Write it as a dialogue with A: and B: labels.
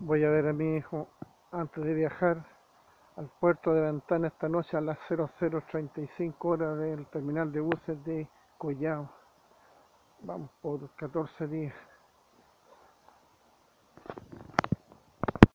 A: Voy a ver a mi hijo antes de viajar al puerto de Ventana esta noche a las 00:35 horas del terminal de buses de Collao. Vamos por 14 días.